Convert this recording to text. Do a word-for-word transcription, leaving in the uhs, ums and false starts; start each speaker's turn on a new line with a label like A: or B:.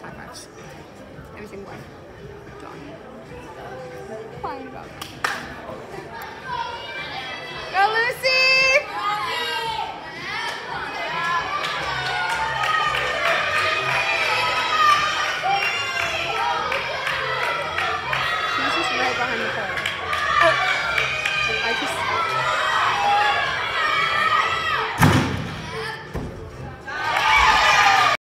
A: high fives. Every single one. Done. Fine about it. Go, Luke!